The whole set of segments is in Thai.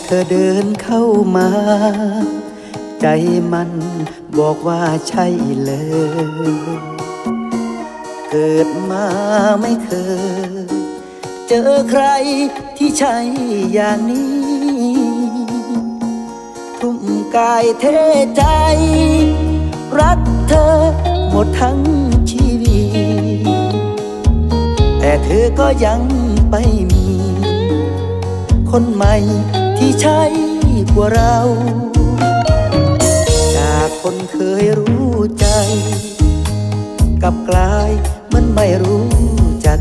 เธอเดินเข้ามาใจมันบอกว่าใช่เลยเกิดมาไม่เคยเจอใครที่ใช่อย่างนี้ทุ่มกายเทใจรักเธอหมดทั้งชีวิตแต่เธอก็ยังไปมีคนใหม่ที่ใช่กว่าเราจากคนเคยรู้ใจกลับกลายเหมือนไม่รู้จัก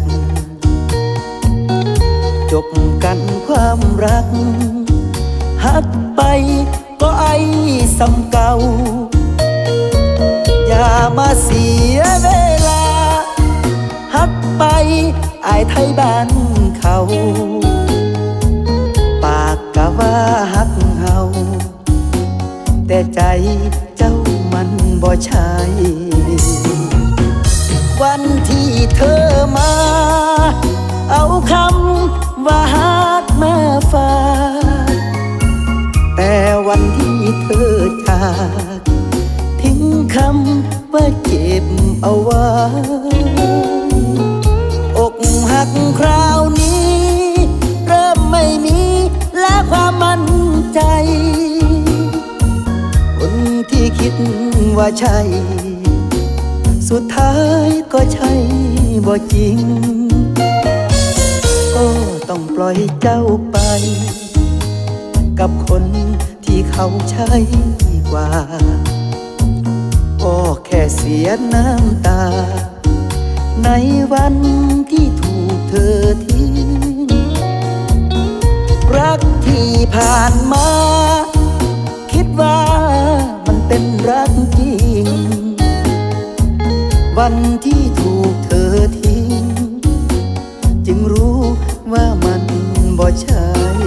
จบกันความรักหักไปก็ไอ้ซ้ำเก่าอย่ามาเสียเวลาหักไปไอ้ไทยบ้านเขาปากกะว่าหักเฮาแต่ใจเจ้ามันบ่ใช่วันที่เธอมาเอาคำว่าฮักมาฝากแต่วันที่เธอจากทิ้งคำว่าเก็บเอาไว้อกหักคราวนี้เริ่มไม่มีและความมั่นใจคนที่คิดว่าใช่สุดท้ายก็ใช่บ่จริงก็ต้องปล่อยเจ้าไปกับคนที่เขาใช่กว่าก็แค่เสียน้ำตาในวันที่ถูกเธอทิ้งรักที่ผ่านมาคิดว่ามันเป็นรักจริงวันที่ถูกเธอทิ้งจึงรู้ว่ามันบ่ใช่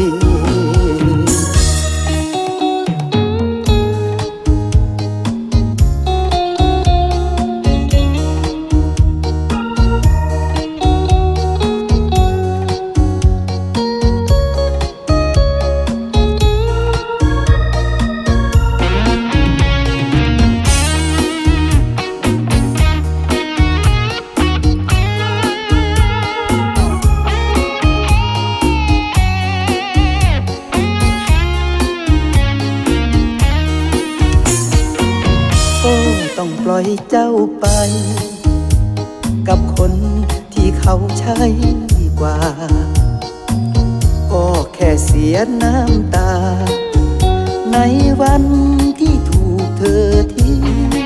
ต้องปล่อยเจ้าไปกับคนที่เขาใช่กว่าก็แค่เสียน้ำตาในวันที่ถูกเธอทิ้ง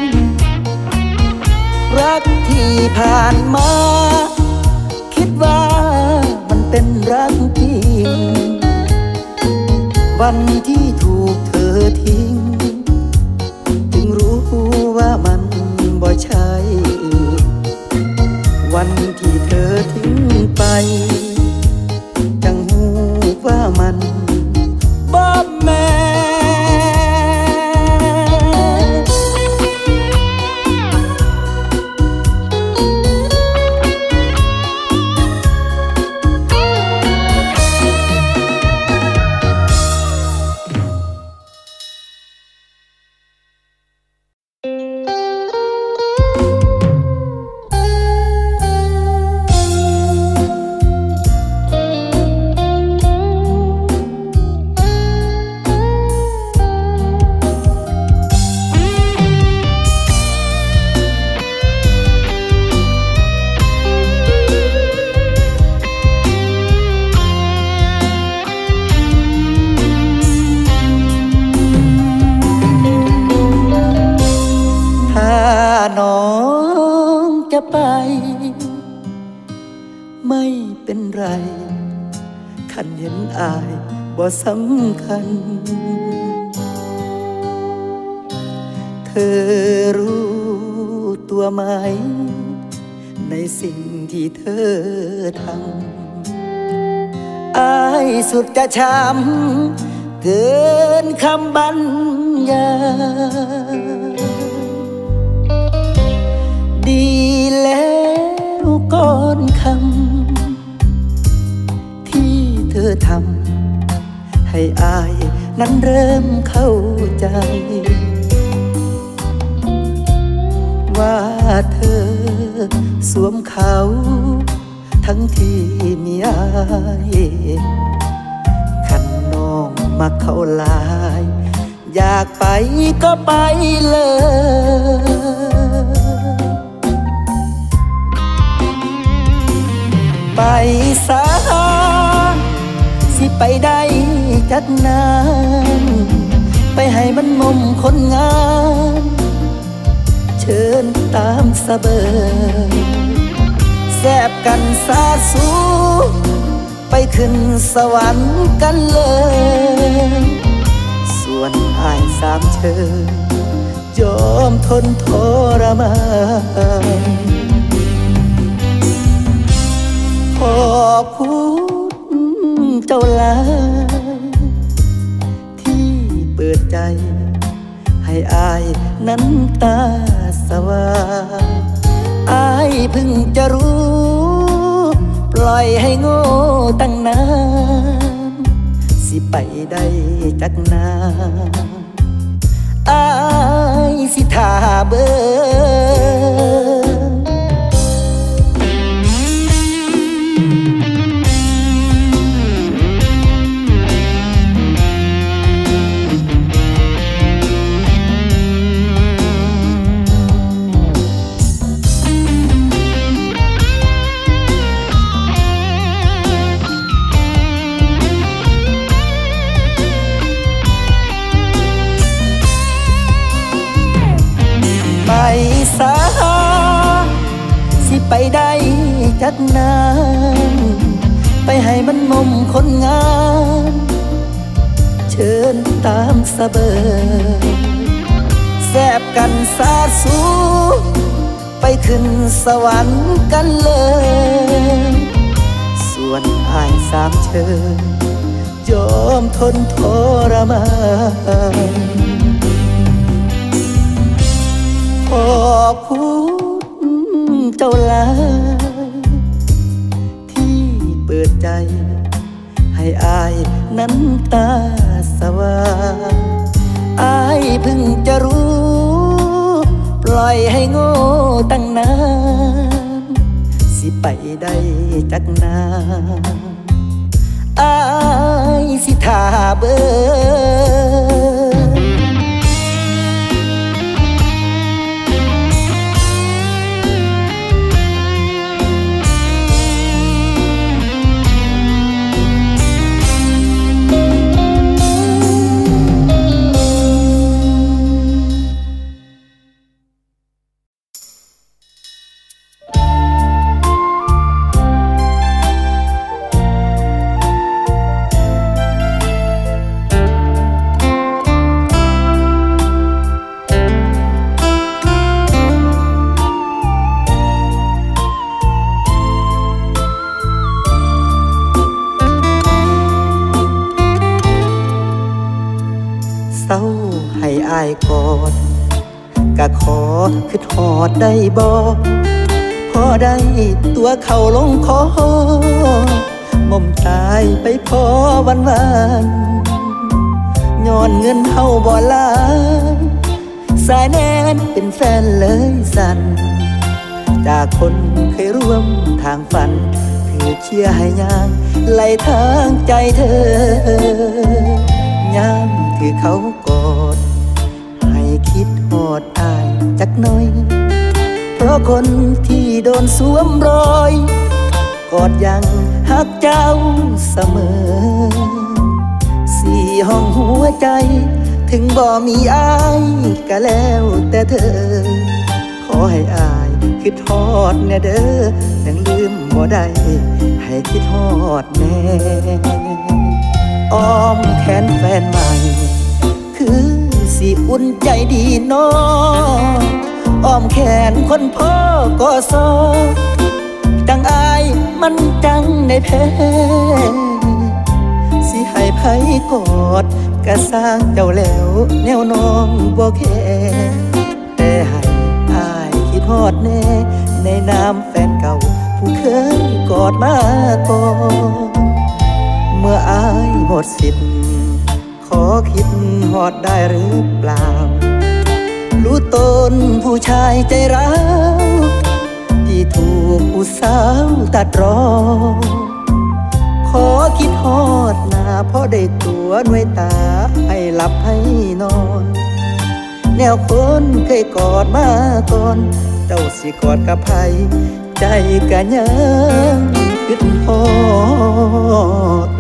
รักที่ผ่านมาคิดว่ามันเป็นรักจริงวันที่ถูกเธอทิ้งจึงรู้ว่ามันบ่ใช่วันที่เธอทิ้งไปจังหูว่ามันบ่แม่น้องจะไปไม่เป็นไรคันเห็นอายบ่สำคัญเธอรู้ตัวไหมในสิ่งที่เธอทำอายสุดจะช้ำเกินคำบรรยายดีแล้วก่อนคำที่เธอทำให้อายนั้นเริ่มเข้าใจว่าเธอสวมเขาทั้งที่มีอายขันน้องมาเข้าลายอยากไปก็ไปเลยไปสาสิไปได้จักนานไปให้มันมมคนงานเชิญตามสะเบอแซบกันสาสูไปขึ้นสวรรค์กันเลยส่วนอ้ายสามเชยยอมทนทรมานขอบคุณเจ้าหลายที่เปิดใจให้อายนั้นตาสว่างอายเพิ่งจะรู้ปล่อยให้โง่ตั้งนานสิไปได้จักนานอายสิท่าเบิ่งไปสาสิไปได้จักนานไปให้มันมมคนงานเชิญตามสะเบอแซบกันสาสูไปขึ้นสวรรค์กันเลยส่วนอ้ายสามเชยยอมทนทรมานขอบคุณเจ้าหลายที่เปิดใจให้อายนั้นตาสว่างอายเพิ่งจะรู้ปล่อยให้โง่ตั้งนานสิไปได้จักนานอายสิท่าเบิ่งเศร้าให้อายกอดกะขอคือทอดได้บ่พอได้ตัวเขาลงคอมอมตายไปพอวันย้อนเงินเฮาบ่หลายสายแน่นเป็นแฟนเลยสั่นจากคนเคยร่วมทางฝันถือเชียร์ให้ย่างไหลทางใจเธอย่ามถือเขากอดให้คิดหอดอายจักหน่อยเพราะคนที่โดนสวมรอยกอดยังฮักเจ้าเสมอสี่ห้องหัวใจถึงบ่มีอายก็แล้วแต่เธอขอให้อายคิดฮอดแน่เด้อยังลืมบ่ได้ให้คิดฮอดแน่อ้อมแขนแฟนใหม่คือสิอุ่นใจดีน้องอ้อมแขนคนพ่อก็ซอจังอายมันจังในแพ้สิให้ไผกอดก็สร้างเจ้าแล้วแนวน้องบ่แค่แต่ให้อายคิดฮอดแน่ในนามแฟนเก่าผู้เคยกอดมาก่อนเมื่ออายหมดสิทธิ์ขอคิดฮอดได้หรือเปล่ารู้ตนผู้ชายใจร้าวที่ถูกผู้สาวตัดรอขอคิดฮอดหน้าเพราะได้ตัวด้วยตาให้หลับให้นอนแนวคนเคยกอดมาก่อนเจ้าสิกอดกับไผใจกะยังคิดฮอด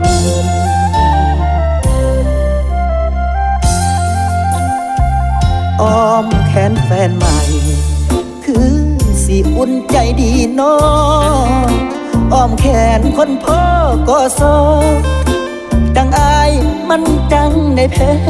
อ้อมแขนแฟนใหม่คือสิอุ่นใจดีน้องอ้อมแขนคนพ่อก็ซอจังอายมันจังในแพ้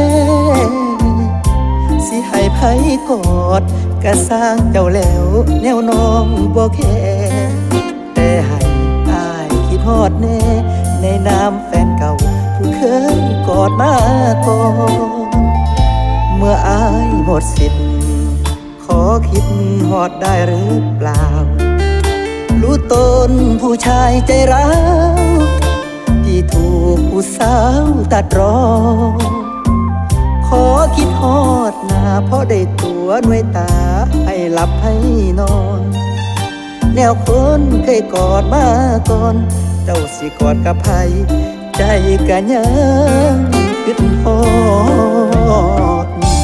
สิให้ไผกอดกะสร้างเจ้าแล้วแนวน้องบ่แค่แต่ให้อายคิดฮอดแน่ในนามแฟนเก่าผู้เคยกอดมาก่อนเมื่ออายหมดสิทธิ์ขอคิดฮอดได้หรือเปล่ารู้ตนผู้ชายใจร้าวที่ถูกผู้สาวตัดรอขอคิดฮอดหน้าเพราะได้ตัวด้วยตาให้หลับให้นอนแนวคนเคยกอดมาก่อนเจ้าสิกอดกับไผใจกะยังคิดฮอด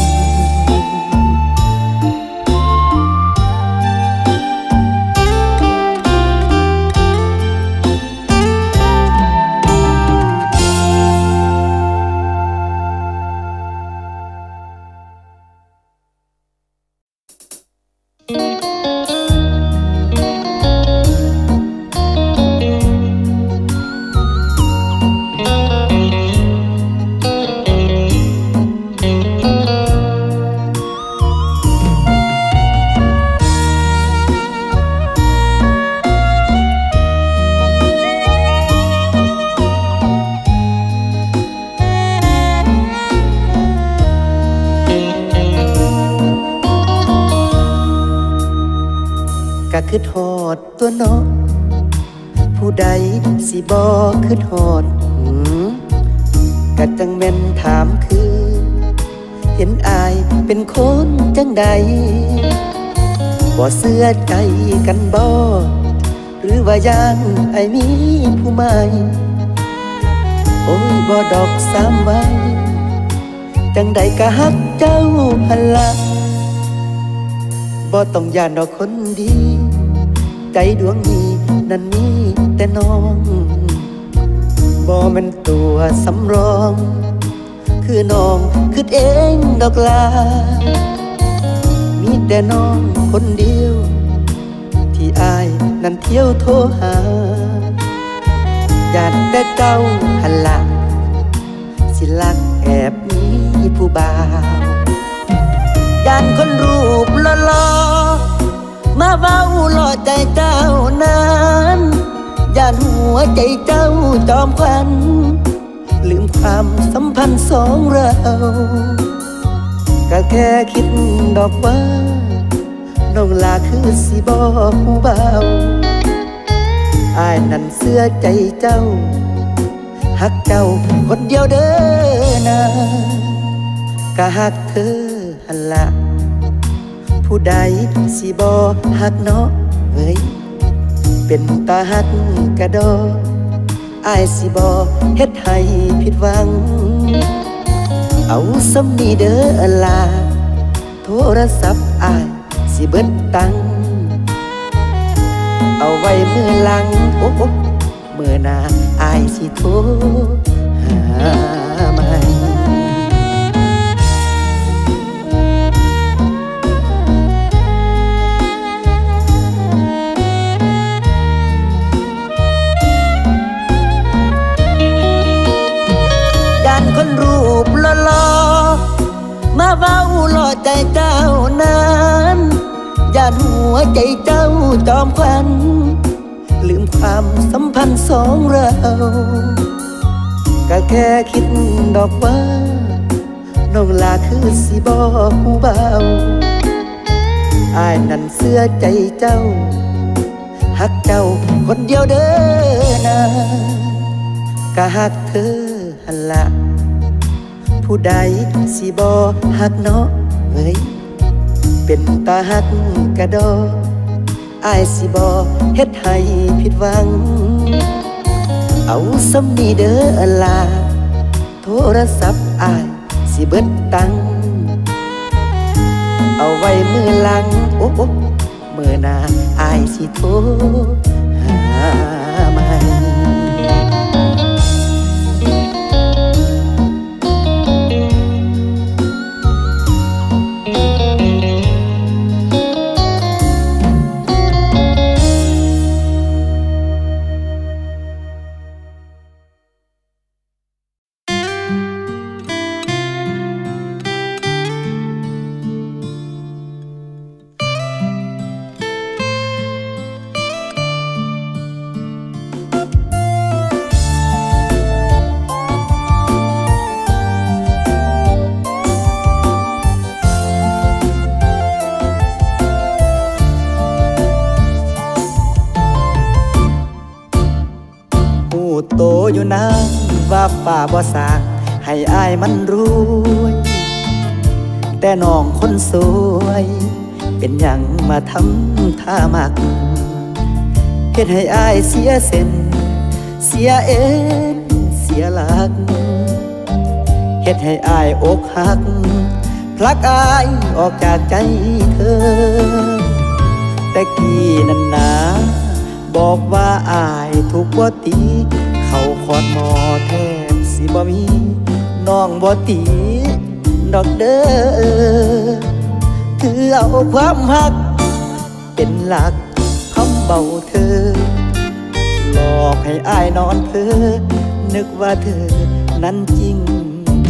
คิดฮอดตัวเนาะผู้ใดสิบ่คิดฮอดกะจังแม่นถามคือเห็นอายเป็นคนจังใดบ่เชื่อใจกันบ่หรือว่ายังไอ้มีผู้ใหม่โอ้ยบ่ดอกสามใบจังใดก็ฮักเจ้าหั่นล่ะบ่ต้องย่านดอกคนดีใจดวงนี้นั้นมีแต่น้องบ่แม่นตัวสำรองคือน้องคิดเองดอกลามีแต่น้องคนเดียวที่อายนั้นเที่ยวโทรหาญาติแต่เจ้าหันหลังสิลักแอบมีผู้บ่าวญาติคนรูปหล่อมาเว้าหล่อใจเจ้านั้นย่านหัวใจเจ้าจอมควันลืมความสัมพันธ์สองเราก็แค่คิดดอกว่าน้องลาคือสิบ่ฮู้เบาอายนั่นเสื้อใจเจ้าฮักเจ้าคนเดียวเด้อนะก็ฮักเธอหั่นละผู้ใดสิบ่ฮักเนาะเอ้ยเป็นตาฮักกะดออายสิบ่เฮ็ดให้ผิดหวังเอาซ้ำนี้เด้อล่ะโทรศัพท์อายสิเบิดตังเอาไว้มือหลังโอ้มือหน้าอายสิโทรหาใหม่คนรูปหล่อมาเว้าหล่อใจเจ้านั้นย่านหัวใจเจ้าจอมควันลืมความสัมพันธ์สองเราก็แค่คิดดอกว่าน้องลาคือสิบ่ฮู้เบาอายนั่นเสื้อใจเจ้าฮักเจ้าคนเดียวเด้อนะก็ฮักเธอหั่นละผผู้ใดสิบ่ฮักเนาะเว้ยเป็นตาฮักกะดออ้ายสิบ่เฮ็ดให้ผิดหวังเอาสำนี้เด้อลาโทรศัพท์อ้ายสิเบิดตังเอาไว้มือหลังโอ้มือหน้าอ้ายสิโทรหาใหม่โตอยู่นะว่าป่าบ่สร้างให้อ้ายมันรวยแต่น้องคนสวยเป็นหยังมาทำท่ามักเฮ็ดให้อ้ายเสียเส้นเสียเอ็นเสียหลักเฮ็ดให้อ้ายอกหักพลักอ้ายออกจากใจเธอแต่กี้นั้นนะบอกว่าอ้ายถูกบ่ตีเขาคอนหมอแทบสิบ่มีน้องบ่ตีดอกเด้อคือเอาความหักเป็นหลักคำเบาเธอหลอกให้อ้ายนอนเพ้อนึกว่าเธอนั้นจริงใจ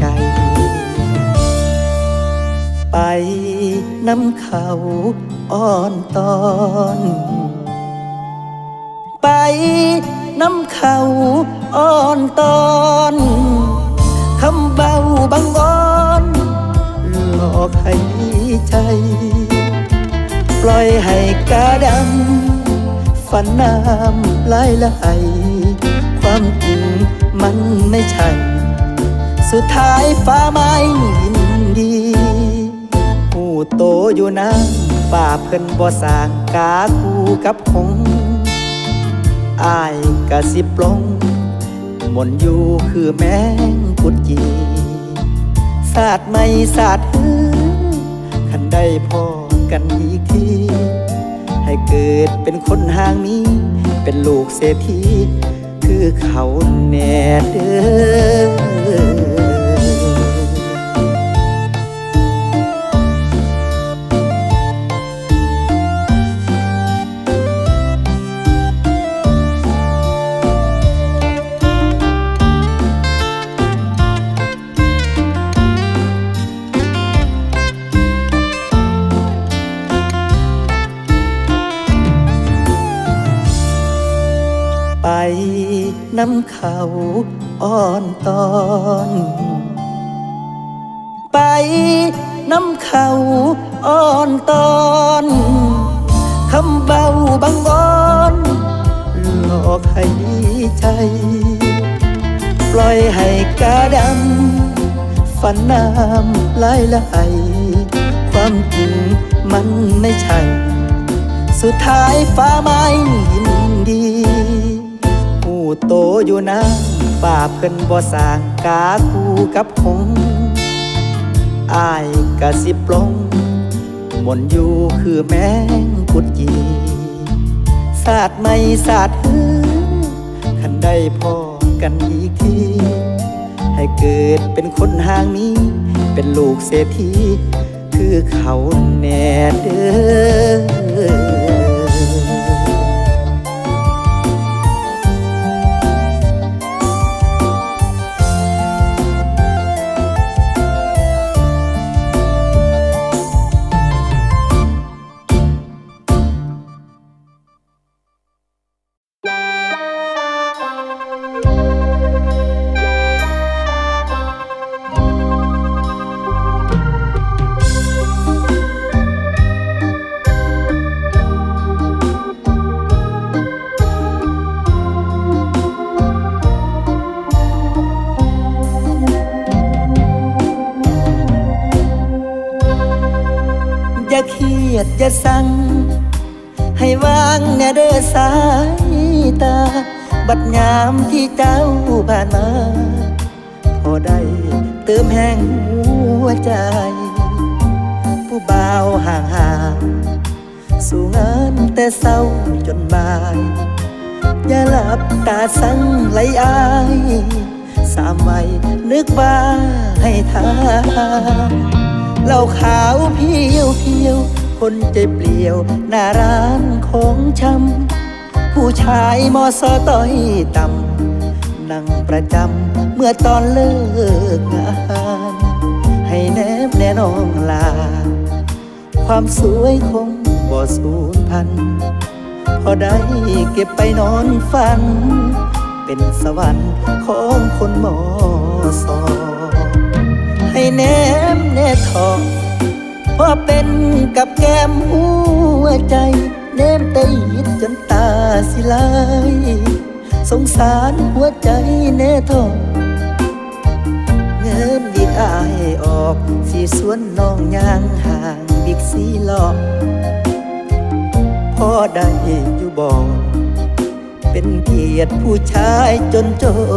ไปน้ำเขาอ่อนตอนไปน้ำเขาอ่อนตอนคำเบาบังอ่อนหลอกให้ใจปล่อยให้กาดำฝันน้ำไหลความจริงมันไม่ใช่สุดท้ายฟ้าไม่ยินดีผู้โตอยู่นะป่าเพิ่นบ่สร้างกาคู่กับหงอ้ายกะสิปลงมนอยู่คือแมงกุดจีสาดไม่สาดหือคันได้พอกันอีกทีให้เกิดเป็นคนห่างนี้เป็นลูกเศรษฐีคือเขาแน่เด้อไปน้ำเขาอ่อนตอนไปน้ำเขาอ่อนตอนคำเบาบังอ่อนหลอกให้ใจปล่อยให้กาดำฝันน้ำไหลความจริงมันไม่ใช่สุดท้ายฟ้าไม่ยินดีผู้โตอยู่นะป่าเพิ่นบ่สร้างกาคู่กับหงอ้ายกะสิปลงมนอยู่คือแมงกุดจีสาดไม่สาดหือคันได้พอกันอีกทีให้เกิดเป็นคนห่างนี้เป็นลูกเศรษฐีคือเขาแน่เด้ออย่าเครียดอย่าสั่งให้วางแน่เด้อสายตาบัดยามที่เจ้าผ่านมาพอได้เติมแห่งหัวใจผู้บ่าวห่างๆสู่งานแต่เศร้าจนบ่ายอย่าหลับตาสั่งไหลอายสามวัยนึกว่าให้ทานเหล้าขาวเพียวคนใจเปลี่ยวหน้าร้านของชำผู้ชายมอสอต้อยต่ำนั่งประจำเมื่อตอนเลิกงานให้แนบแน่นองลาความสวยคงบ่สูญพันธุ์พอได้เก็บไปนอนฝันเป็นสวรรค์ของคนมอสอให้แนบแน่ทองพอเป็นกับแก้มหัวใจเนมตะยิดจนตาสิลายสงสารหัวใจแน่ทองเงินวิกอายออกสีสวนน้องยางห่างบิ๊กซีหลอกพอได้อยู่บอกเป็นเกียรติผู้ชายจน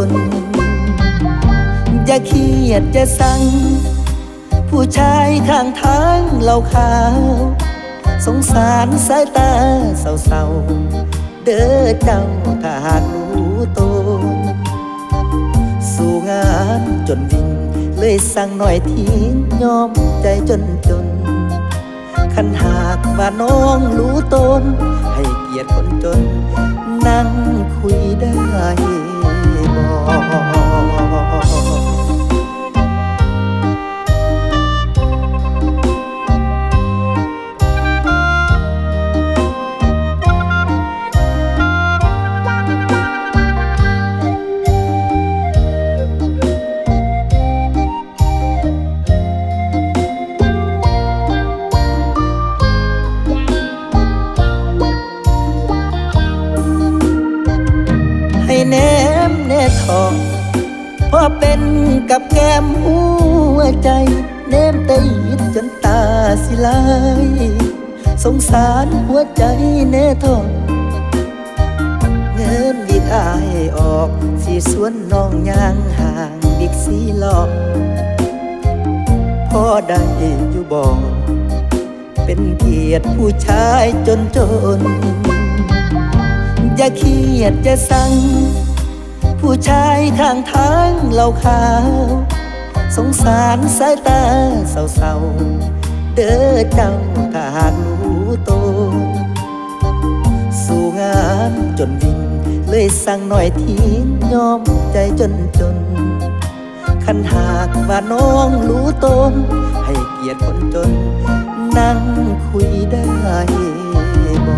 อย่าเครียดอย่าสั่งผู้ชายข้างทางเหล้าขาวสงสารสายตาเศร้าๆเด้อเจ้าถ้าหากรู้ตนสู่งานจนวิ่งเลยสั่งหน่อยทิ้งยอมใจจนคันหากว่าน้องรู้ตนให้เกียรติคนจนนั่งคุยได้บ่แนมแน่ทองพอเป็นกับแก้มหัวใจเนมตะยิดจนตาสิลายสงสารหัวใจแน่ทองเงินวิกอายออกสีสวนน้องยางห่างบิ๊กซีหลอกพอได้อยู่บอกเป็นเกียรติผู้ชายจนอย่าเครียดอย่าสั่งผู้ชายข้างทางเหล้าขาวสงสารสายตาเศร้าๆเด้อเจ้าถ้าหากรู้ตนสู่งานจนวิ่งเลยสั่งหน่อยทิ้งยอมใจจนคันหากว่าน้องรู้ตนให้เกียรติคนจนนั่งคุยได้บ่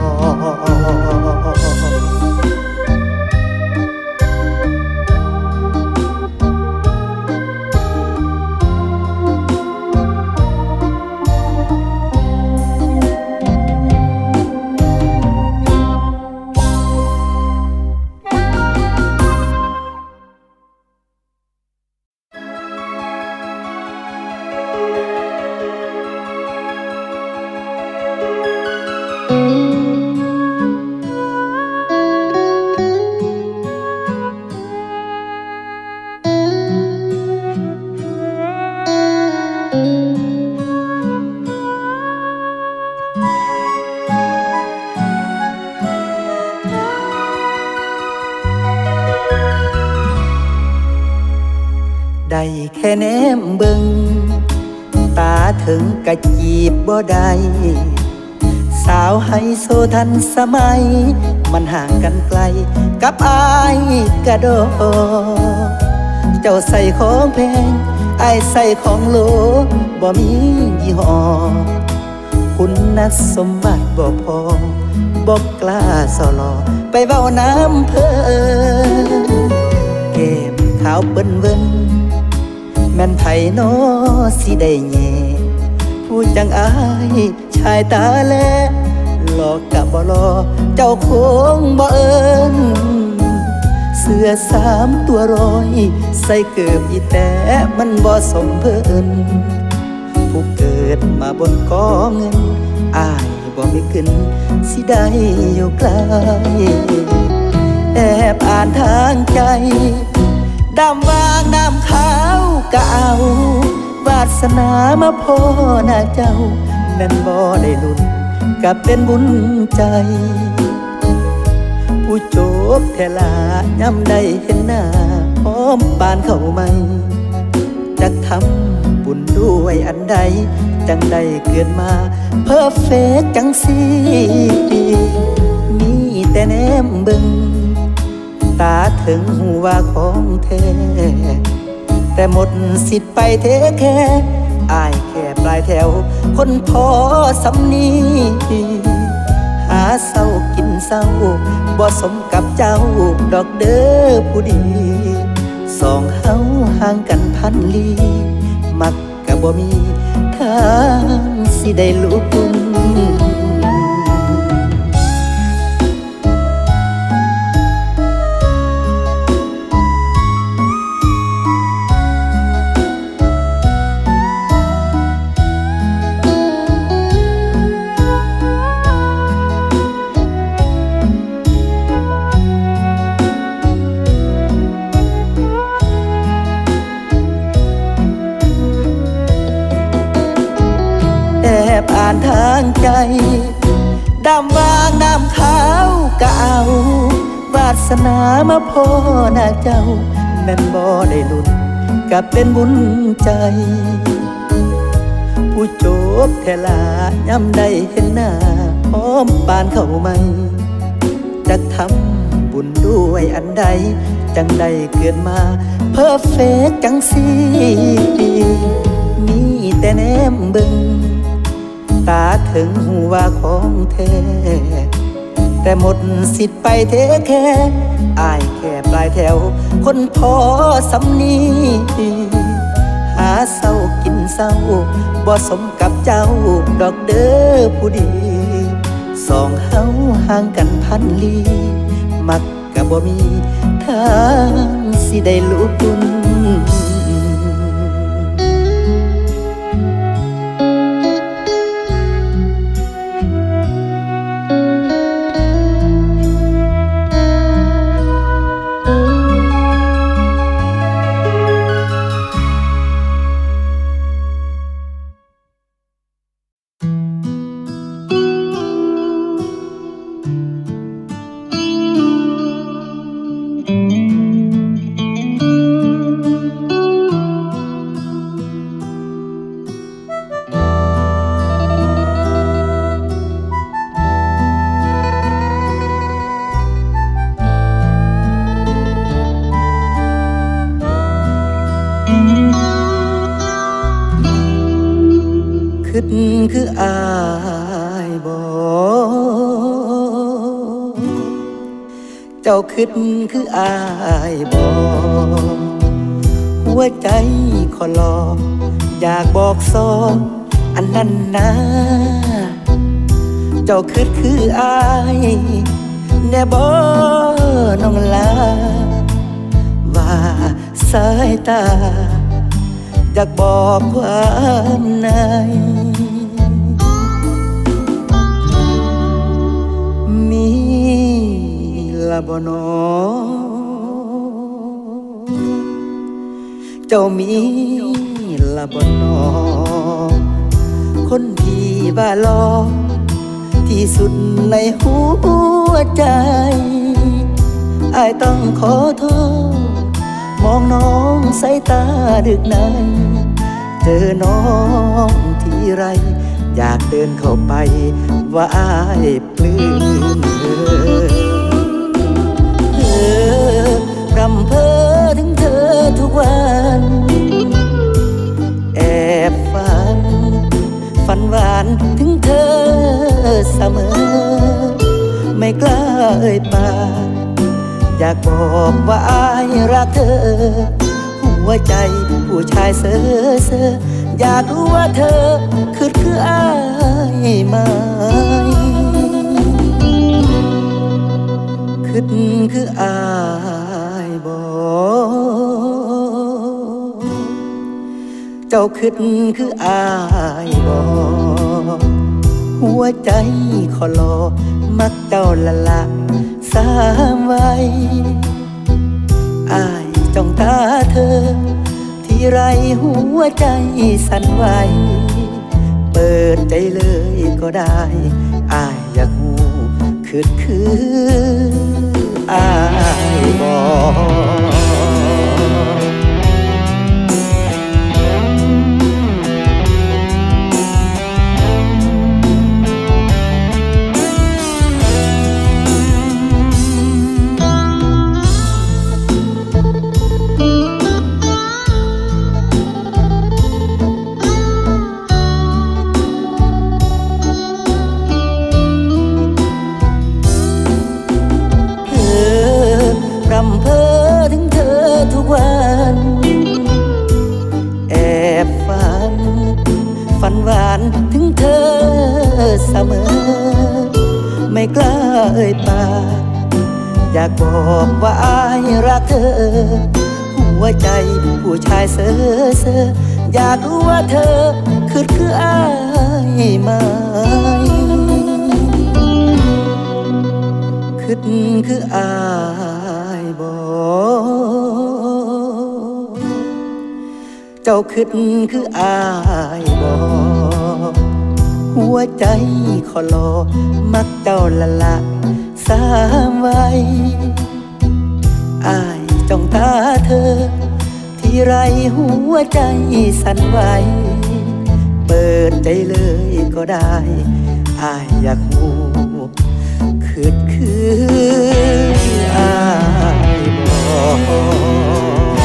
ได้แค่แนมเบิ่งตาถึงกะจีบบ่ได้สาวไฮโซทันสมัยมันห่างกันไกลกับอายกะดอเจ้าใส่ของแพงอายใส่ของโหลบ่มียี่ห้อคุณสมบัติบ่พอบ่กล้าสอลอไปเว้าน้ำเพิ่นเก็บขาวเปิ้นเวินแม่นไผน้อสิได้แย่ผู้จังอายชายตาแลหลอกกะบ่รอเจ้าคงบ่เอิ้นเสื้อ3 ตัว100ใส่เกือบอีแต่มันบ่สมเพิ่นผู้เกิดมาบนกองเงินอายบ่มีขึ้นสิได้อยู่ไกลแอบอ่านทางใจดำวางน้ำขาวก็เอาวาสนามาพ่อหน้าเจ้าแม่นบ่ได้ลุ้นกับเป็นบุญใจผู้โจบแทลาย้ำได้เห็นหน้าพร้อมปานเข้าใหม่จักทำบุญด้วยอันใดจังได้เกิดมาเพอร์เฟกจังสิมีแต่แนมเบิ่งตาถึงหูว่าของแท้แต่หมดสิทธิ์ไปเทแค่อายแค่ปลายแถวคนพอสำนีหาเศร้ากินเศร้าบ่สมกับเจ้าดอกเด้อผู้ดีสองเฮาห่างกันพันลี้มักกะบ่มีทางสิได้ลุกขึ้นอ่านทางใจดำวางน้ำขาวก็เอาวาสนามาพ่อหน้าเจ้าแม่นบ่ได้ลุ้นกับเป็นบุญใจผู้โจบแทลาย้ำได้เห็นหน้าพร้อมปานเข้าใหม่จักทำบุญด้วยอันใดจังได้เกิดมาเพอร์เฟกจังสิมีแต่แนมเบิ่งตาถึงหูว่าของแท้แต่หมดสิทธิ์ไปเทแค่อายแค่ปลายแถวคนพอสำนีหาเศร้ากินเศร้าบ่สมกับเจ้าดอกเด้อผู้ดีสองเฮาห่างกันพันลี้มักกะบ่มีทางสิได้ลุกขึ้นคืออายบ่เจ้าคิดคืออายบ่หัวใจขอรออยากบอกสอนอันนั้นนะเจ้าคิดคืออายแน่บ่น้องลาว่าสายตาอยากบอกความในมีละบ่นอเจ้ามีละบ่นอคนที่ว่าหล่อที่สุดในหัวใจอ้ายต้องขอโทษมองน้องสายตาดึกในเจอน้องทีไรอยากเดินเข้าไปว่าอ้ายปลื้มรำเพ้อถึงเธอทุกวันแอบฝันหวานถึงเธอเสมอไม่กล้าเอ่ยปากอยากบอกว่าอ้ายรักเธอหัวใจผู้ชายเซ่ออยากรู้ว่าเธอคืออ้ายไหมคืออ้ายบ่เจ้าคืออ้ายบ่หัหัวใจขอรอมักเจ้าละสามไว้อายจ้องตาเธอที่ไรหัวใจสั่นไหวเปิดใจเลยก็ได้อายอยากหูคืออายบอกฝันหวานถึงเธอเสมอไม่กล้าเอ่ยปากอยากบอกว่าอายรักเธอหัวใจผู้ชายเซ่ออยากรู้ว่าเธอคืออายไหมคืออายบอกเจ้าคืออายบอกหัวใจขอรอมักเจ้าละสามไว้อายจ้องตาเธอที่ไรหัวใจสั่นไหวเปิดใจเลยก็ได้อายอยากหูคืออายบอก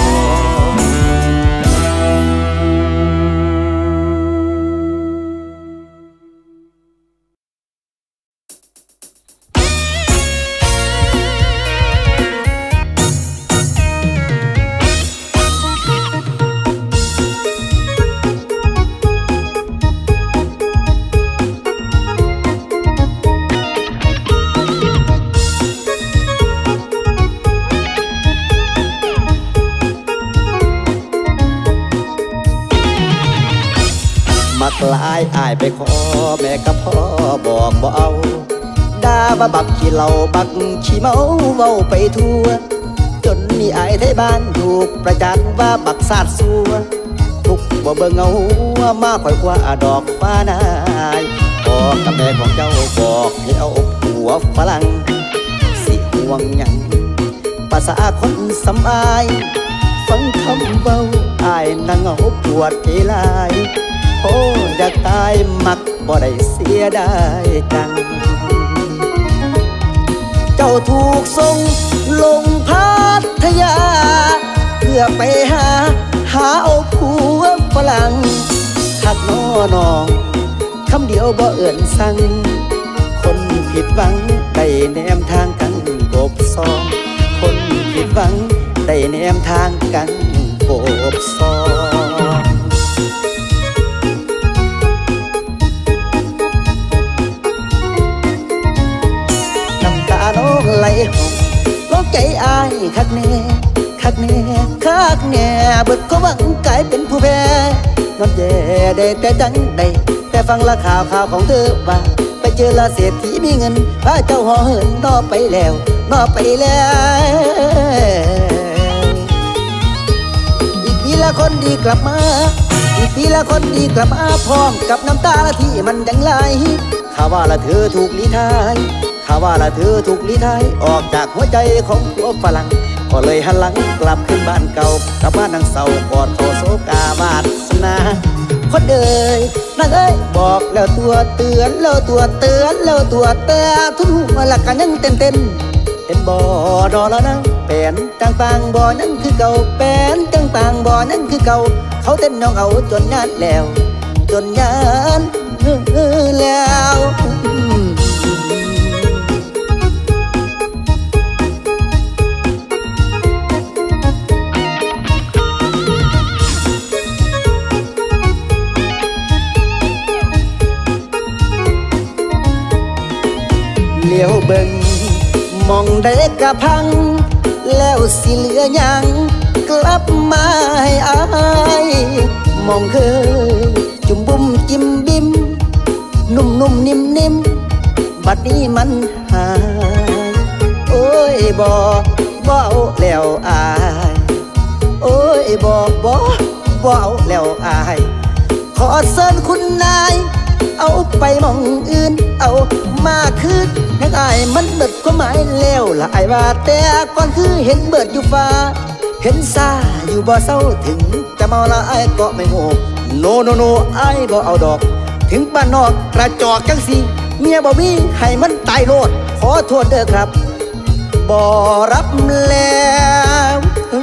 มักหลายอายไปขอแม่กับพ่อบอกบ่เอาด่าบักขี้เหล้าบักขี้เมาเว้าไปทั่วจนนี่อายไทยบ้านถูกประจานว่าบักสาดซัวทุกบ่เบิ่งเอามาค่อยกว่าดอกฟ้านายพ่อกับแม่ของเจ้าบอกให้เอาผัวฝรั่งสิห่วงหยังภาษาคนสำอายฟังคำเว้าอายนั่งเอาปวดเกลายโอ้อยากตายมักบ่ได้เสียดายจังเจ้าถูกส่งลงพัทยาเพื่อไปหาเอาผัวฝรั่งทักน้องคำเดียวบ่เอื่นสั่งคนผิดหวังได้แนมทางกันกบซองคนผิดหวังได้แนมทางกันกบซองไหลหกโลกใจอายคักแน่เบิดก็หวังกลายเป็นผู้แพ้นอนแย่ได้แต่จังได้แต่ฟังละข่าวของเธอว่าไปเจอละเศรษฐีมีเงินพาเจ้าห่อเหินนอไปแล้วอีกปีละคนดีกลับมาพร้อมกับน้ำตาละที่มันยังไหลข่าวว่าละเธอถูกลี้ท้ายออกจากหัวใจของผัวฝรั่งก็เลยหันหลังกลับขึ้นบ้านเก่ากลับบ้านนางเศร้ากอดเขาโศกาวาสนาคนเอ่ยนางเอ้ยบอกแล้วตัวเตือนทุนหัวหลักกันยังเต้นเห็นบ่ดอแล้วนะแป้นต่างบ่นั่นคือเก่าเขาเต้นน้องเอาจนงานแล้วเลี้ยวเบิ่งมองได้กะพังแล้วสิเหลือหยังกลับมาให้อายมองเคยจุ่มบุ้มจิ้มบิมนุ่มนุ่มนิ่มนิ่มบัดนี้มันหายโอ้ยบ่เอาแล้วอายโอ้ยบ่เอาแล้วอายขอเชิญคุณนายเอาไปมองอื่นเอามาคืนนักอายมันเบิดก็หมายแล้วละอายว่าแต่ก่อนคือเห็นเบิดอยู่ฟ้าเห็นซาอยู่บ่เศร้าถึงจะเมาละอายก็ไม่โง่โนอายบ่เอาดอกถึงบ้านนอกกระจอกจังสิเมียบ่มีให้มันตายโลดขอโทษเด้อครับบ่รับแล้ว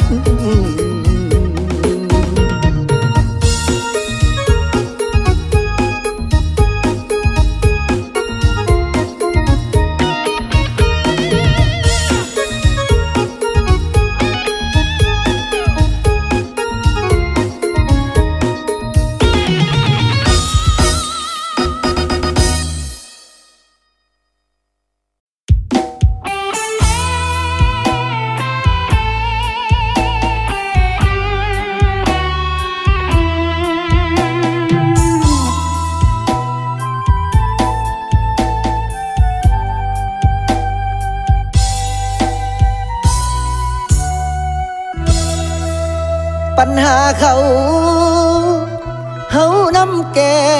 ปัญหาเขาน้ำแก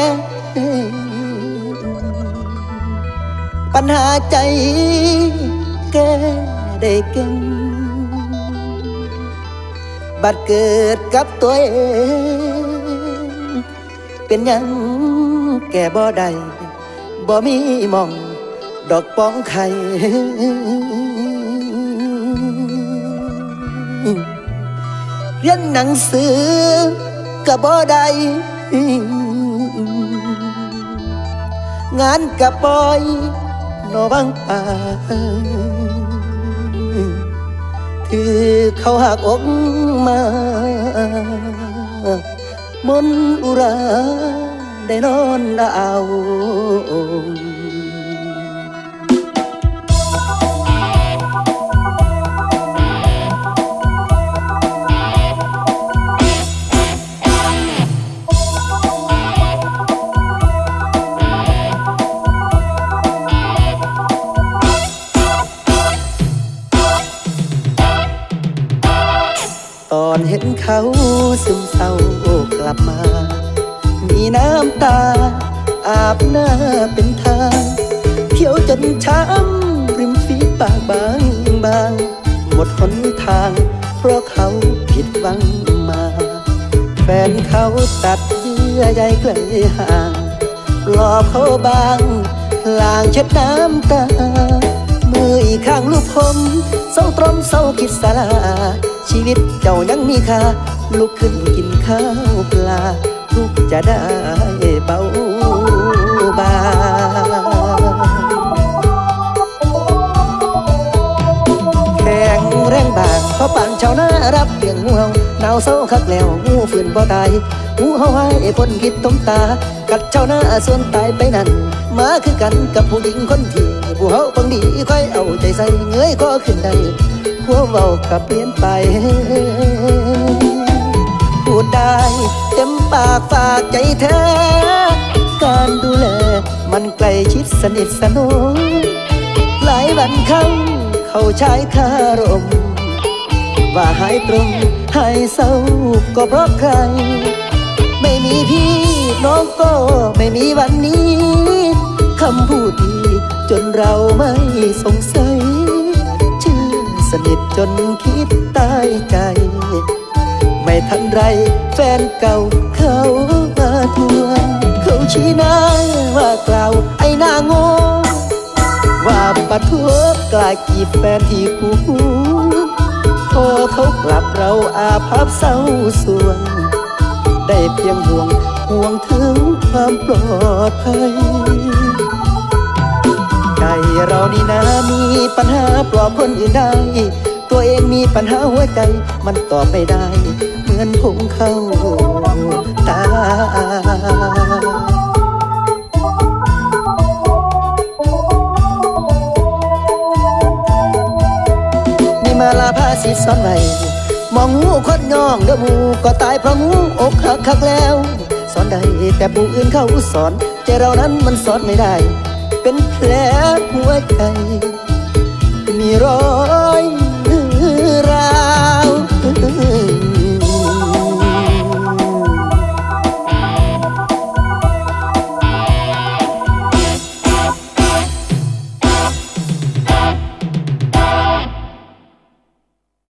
ปัญหาใจแกได้เก่งบัดเกิดกับตัวเองเป็นยังแกบ่ได้บ่มีมองดอกป้องไข่เรียนหนังสือก็บ่ได้งานก็บ่อยนอบางป่าถือเขาหักอกมามนอุราได้นอนเอาตอนเห็นเขาซึมเศร้ากลับมามีน้ำตาอาบหน้าเป็นทางเขียวจนช้ำริมฝีปากบางหมดหนทางเพราะเขาผิดหวังมาแฟนเขาตัดเยื่อใยไกลห่างปลอบเขาบางลางเช็ดน้ำตามืออีกข้างลูกผมเศร้าตรมเศร้าคิดสาราชีวิตเจ้ายังมีค่าลุกขึ้นกินข้าวปลาทุกจะได้เบาบางแข็งแรงบางเพราะปั่นชาวนารับเลี้ยงงูเห่าหนาวเศร้าคักแล้วงูฝืนบ่ตายงูเห่าให้พ้นคิดตรงตากัดชาวนาส่วนตายไปนั่นมาคือกันกับผู้หญิงคนที่ผู้เฮาบังดีค่อยเอาใจใส่เงยก็ขึ้นได้หัวเบากับเปลี่ยนไปพูดได้เต็มปากฝากใจแท้การดูแลมันใกล้ชิดสนิทสนมหลายวันเข้าชายคารมว่าหายตรงหายเศร้าก็เพราะใครไม่มีพี่น้องก็ไม่มีวันนี้คำพูดดีจนเราไม่สงสัยสนิทจนคิดตายใจไม่ทันไรแฟนเก่าเขามาทวงเขาชี้หน้าว่ากล่าวไอ้หน้าโง่ว่าปัดทั่วกลายกีดแฟนที่คู่พอเขากลับเราอาภัพเศร้าสวงได้เพียงห่วงถึงความปลอดภัยใจเรานี่นะมีปัญหาปลอบคนอื่นได้ตัวเองมีปัญหาหัวใจมันตอบไม่ได้เหมือนผงเข้าตานี่มาลาพาสิซ่อนไว้มองงูคดย่องเด้อมูก็ตายเพราะงูอกหักแล้วสอนได้แต่ผู้อื่นเขาสอนใจเรานั้นมันสอนไม่ได้เป็นแผลหัวใจมีรอย